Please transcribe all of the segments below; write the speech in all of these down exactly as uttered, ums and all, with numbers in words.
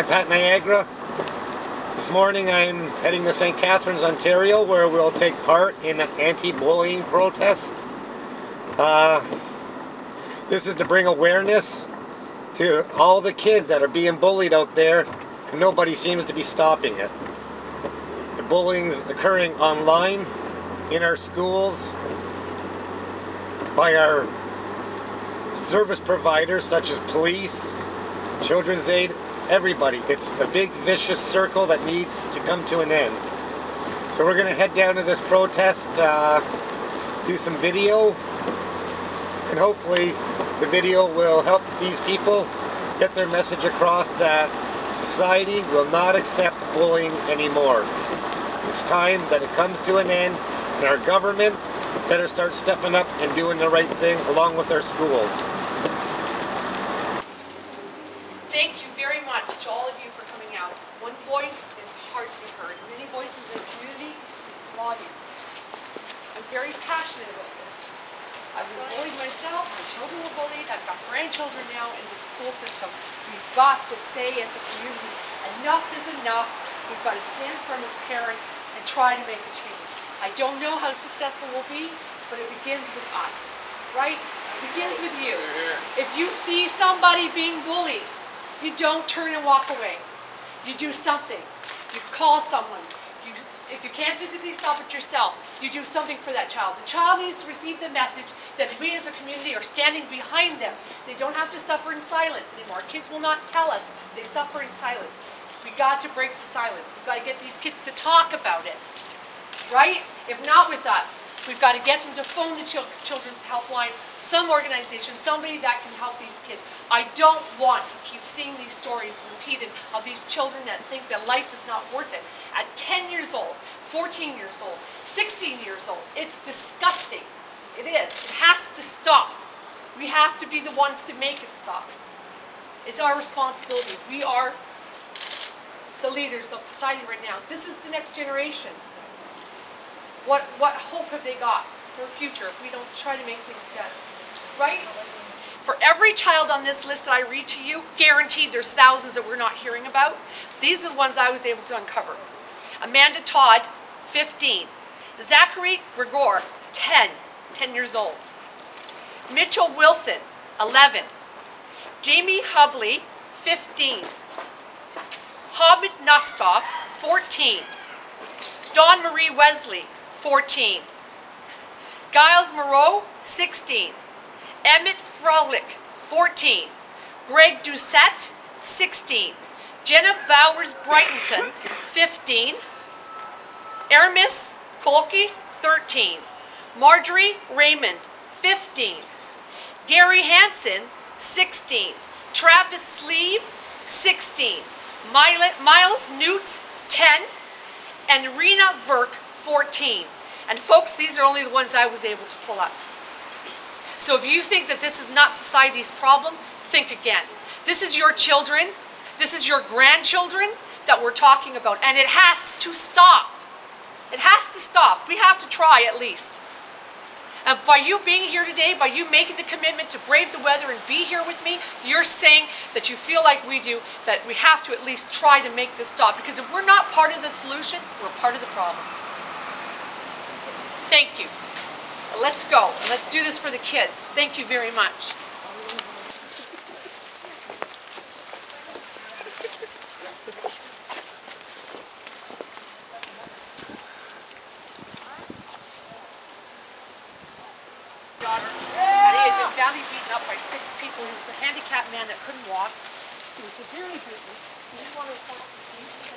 I'm Pat Niagara. This morning I'm heading to Saint Catharines, Ontario, where we'll take part in an anti-bullying protest. Uh, this is to bring awareness to all the kids that are being bullied out there, and nobody seems to be stopping it. The bullying's occurring online, in our schools, by our service providers such as police, children's aid, everybody. It's a big vicious circle that needs to come to an end. So we're going to head down to this protest, uh, do some video, and hopefully the video will help these people get their message across that society will not accept bullying anymore. It's time that it comes to an end, and our government better start stepping up and doing the right thing along with our schools. Thank you very much to all of you for coming out. One voice is hard to be heard. Many voices in the community speaks volumes. I'm very passionate about this. I've been bullied myself, my children were bullied, I've got grandchildren now in the school system. We've got to say as a community, enough is enough. We've got to stand firm as parents and try to make a change. I don't know how successful we'll be, but it begins with us, right? It begins with you. If you see somebody being bullied, you don't turn and walk away. You do something. You call someone. You, if you can't physically stop it yourself, you do something for that child. The child needs to receive the message that we as a community are standing behind them. They don't have to suffer in silence anymore. Kids will not tell us they suffer in silence. We got to break the silence. We've got to get these kids to talk about it, right? If not with us, we've got to get them to phone the chil children's helpline, some organization, somebody that can help these kids. I don't want to keep seeing these stories repeated of these children that think that life is not worth it. At ten years old, fourteen years old, sixteen years old, it's disgusting. It is. It has to stop. We have to be the ones to make it stop. It's our responsibility. We are the leaders of society right now. This is the next generation. What, what hope have they got for a future if we don't try to make things better? Right? For every child on this list that I read to you, guaranteed there's thousands that we're not hearing about. These are the ones I was able to uncover. Amanda Todd, fifteen. Zachary Gregor, ten, ten years old. Mitchell Wilson, eleven. Jamie Hubley, fifteen. Hamid Nastov, fourteen. Dawn Marie Wesley, fourteen. Giles Moreau, sixteen. Emmett Frolick, fourteen. Greg Doucette, sixteen. Jenna Bowers Brightonton, fifteen. Aramis Kolke, thirteen. Marjorie Raymond, fifteen. Gary Hansen, sixteen. Travis Sleeve, sixteen. Miles Newt, ten. And Rena Verk, fourteen. And folks, these are only the ones I was able to pull up. So if you think that this is not society's problem, think again. This is your children, this is your grandchildren that we're talking about, and it has to stop. It has to stop. We have to try at least. And by you being here today, by you making the commitment to brave the weather and be here with me, you're saying that you feel like we do, that we have to at least try to make this stop. Because if we're not part of the solution, we're part of the problem. Thank you. Let's go. Let's do this for the kids. Thank you very much. He had been badly beaten up by six people. He was a handicapped man that couldn't walk. He was severely beaten. He didn't want to report to the police.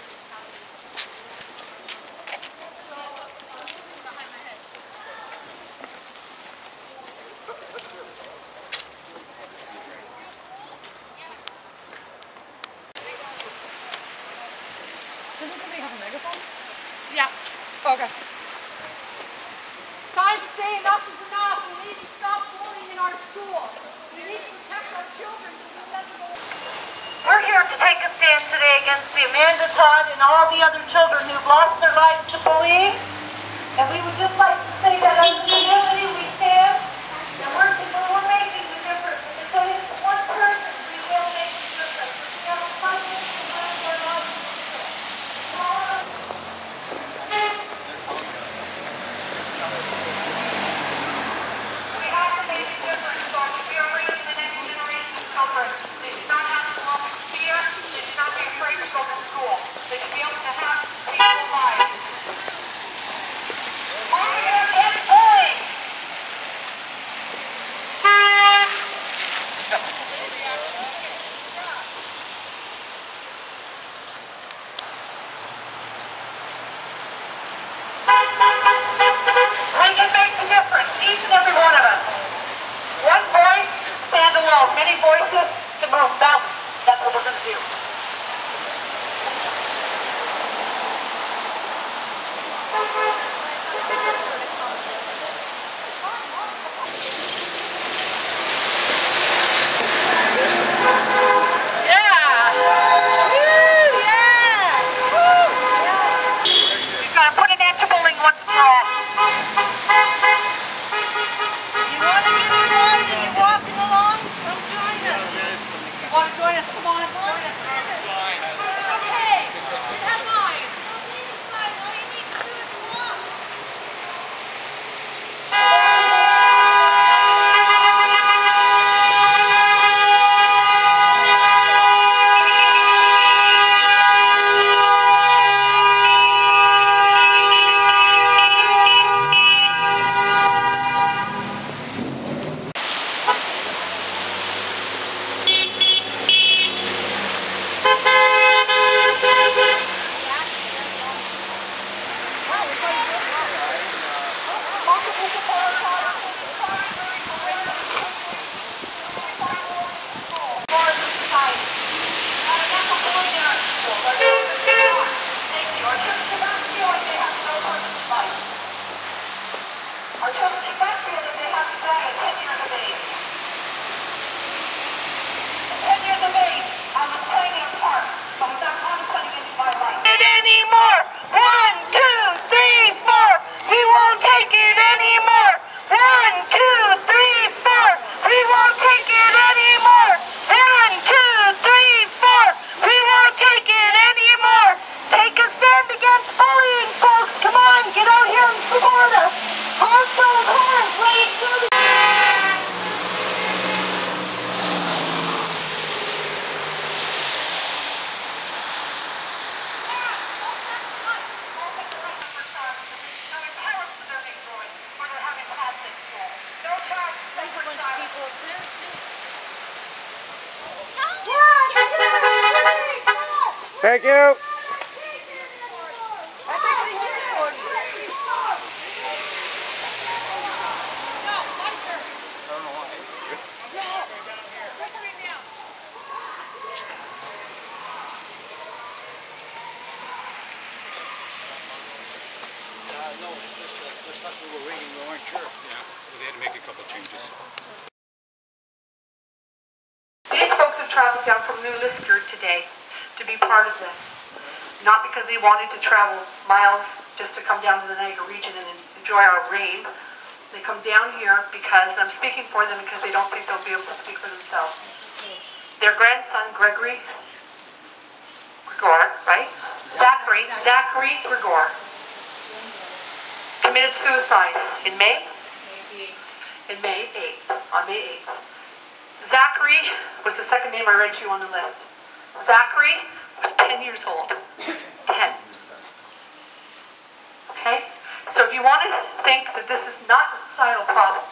Doesn't somebody have a megaphone? Yeah. Okay. It's time to say enough is enough. We need to stop bullying in our schools. We need to protect our children from this level. We're here to take a stand today against the Amanda Todd and all the other children who've lost their lives to bullying. And we would just like to say that as a community we stand and we're, we're making the difference. If it's one person, we will make the difference. We have a budget. many voices can move mountains. That's what we're going to do. Thank you. No, just, uh, just as we were waiting, we weren't sure. Yeah, they had to make a couple changes. These folks have traveled down from New Lisker today to be part of this. Not because they wanted to travel miles just to come down to the Niagara region and enjoy our rain. They come down here because, I'm speaking for them because they don't think they'll be able to speak for themselves. Their grandson, Gregory Grigor, right? Zachary, Zachary Grigor, committed suicide in May? In May eighth, on May eighth. Zachary was the second name I read to you on the list. Zachary was ten years old. ten. Okay? So if you want to think that this is not a societal problem,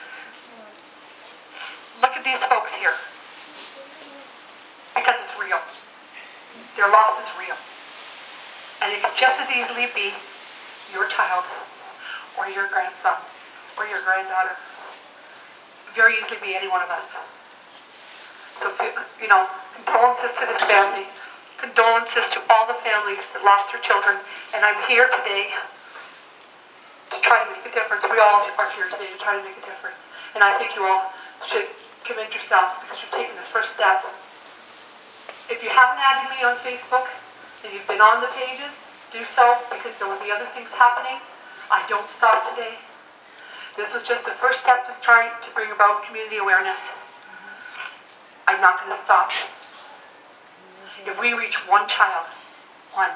look at these folks here. Because it's real. Their loss is real. And it could just as easily be your child, or your grandson, or your granddaughter. Very easily be any one of us. So, you know, condolences to this family. Condolences to all the families that lost their children. And I'm here today to try to make a difference. We all are here today to try to make a difference. And I think you all should commend yourselves because you've taken the first step. If you haven't added me on Facebook, and you've been on the pages, do so because there will be other things happening. I don't stop today. This was just the first step to try to bring about community awareness. I'm not going to stop. If we reach one child, one.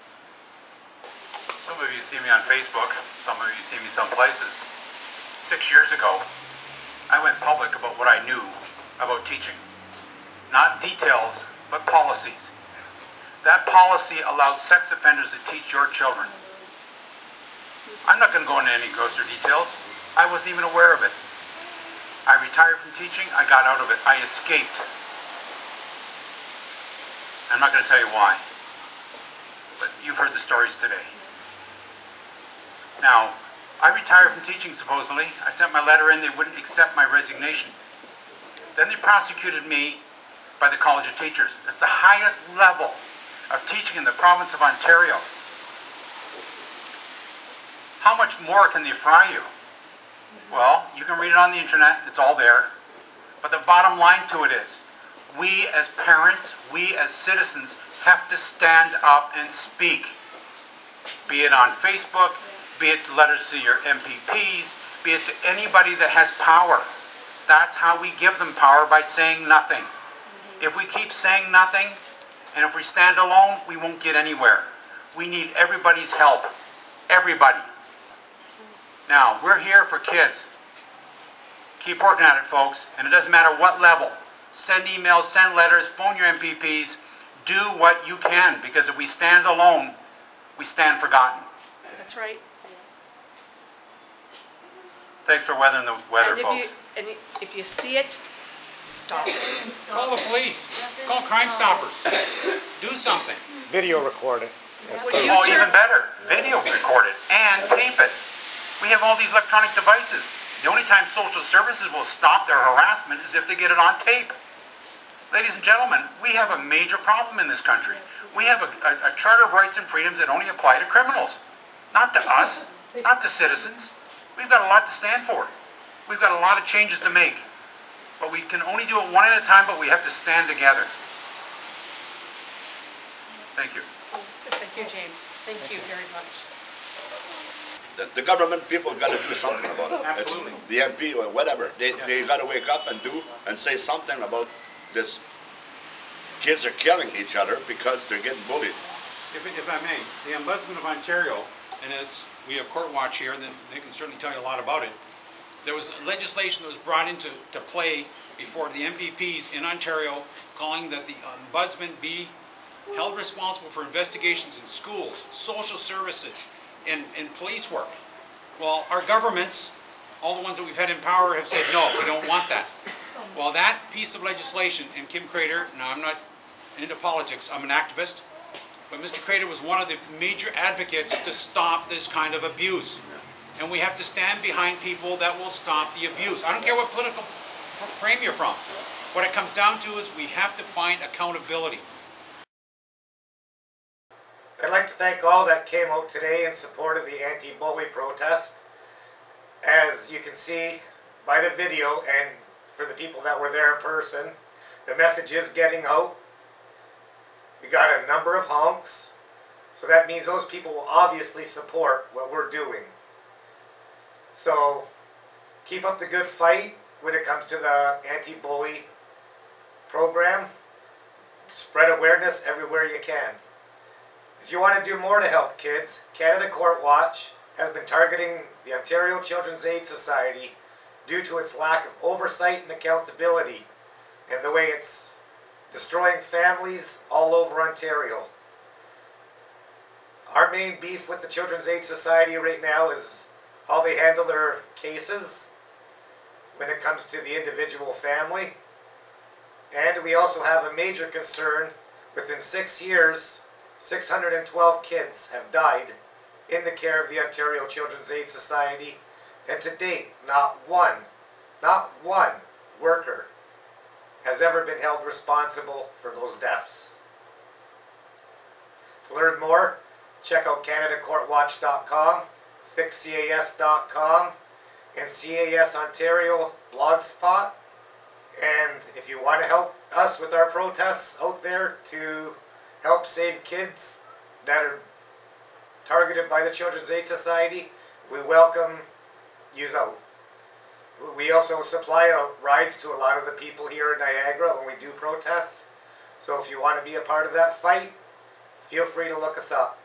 Some of you see me on Facebook, some of you see me some places. Six years ago, I went public about what I knew about teaching. Not details, but policies. That policy allowed sex offenders to teach your children. I'm not going to go into any grosser details. I wasn't even aware of it. I retired from teaching, I got out of it. I escaped. I'm not going to tell you why. But you've heard the stories today. Now, I retired from teaching supposedly. I sent my letter in, they wouldn't accept my resignation. Then they prosecuted me by the College of Teachers. It's the highest level of teaching in the province of Ontario. How much more can they fry you? Well, you can read it on the internet, it's all there. But the bottom line to it is, we as parents, we as citizens have to stand up and speak. Be it on Facebook, be it to letters to your M P Ps, be it to anybody that has power. That's how we give them power, by saying nothing. If we keep saying nothing, and if we stand alone, we won't get anywhere. We need everybody's help. Everybody. Now, we're here for kids. Keep working at it, folks, and it doesn't matter what level. Send emails, send letters, phone your M P Ps. Do what you can, because if we stand alone, we stand forgotten. That's right. Thanks for weathering the weather, And if you, folks. and if you see it, stop it. Call the police. Call Crime Stoppers. Do something. Video record it. Would you Oh, turn- even better. Video record it and tape it. We have all these electronic devices. The only time social services will stop their harassment is if they get it on tape. Ladies and gentlemen, we have a major problem in this country. We have a, a, a Charter of Rights and Freedoms that only apply to criminals, not to us, not to citizens. We've got a lot to stand for. We've got a lot of changes to make. But we can only do it one at a time, but we have to stand together. Thank you. Thank you, James. Thank you very much. The, the government people got to do something about it. Absolutely. It's the M P or whatever. They, Yes. they got to wake up and do and say something about this. Kids are killing each other because they're getting bullied. If, if I may, the Ombudsman of Ontario, and as we have Court Watch here, then they can certainly tell you a lot about it. There was legislation that was brought into to play before the M P Ps in Ontario, calling that the Ombudsman be held responsible for investigations in schools, social services, and, and police work. Well, our governments, all the ones that we've had in power, have said, no, we don't want that. Well, that piece of legislation, and Kim Crater, now I'm not into politics, I'm an activist, but Mister Crater was one of the major advocates to stop this kind of abuse. And we have to stand behind people that will stop the abuse. I don't care what political frame you're from. What it comes down to is we have to find accountability. I'd like to thank all that came out today in support of the anti-bully protest. As you can see by the video, and for the people that were there in person, the message is getting out. We got a number of honks, so that means those people will obviously support what we're doing. So keep up the good fight when it comes to the anti-bully program. Spread awareness everywhere you can. If you want to do more to help kids, Canada Court Watch has been targeting the Ontario Children's Aid Society due to its lack of oversight and accountability and the way it's destroying families all over Ontario. Our main beef with the Children's Aid Society right now is how they handle their cases when it comes to the individual family. And we also have a major concern. Within six years, six hundred twelve kids have died in the care of the Ontario Children's Aid Society, and to date, not one, not one worker has ever been held responsible for those deaths. To learn more, check out Canada Court Watch dot com, fix C A S dot com, and C A S Ontario Blogspot. And if you want to help us with our protests out there to help save kids that are targeted by the Children's Aid Society, we welcome you out. We also supply out rides to a lot of the people here in Niagara when we do protests. So if you want to be a part of that fight, feel free to look us up.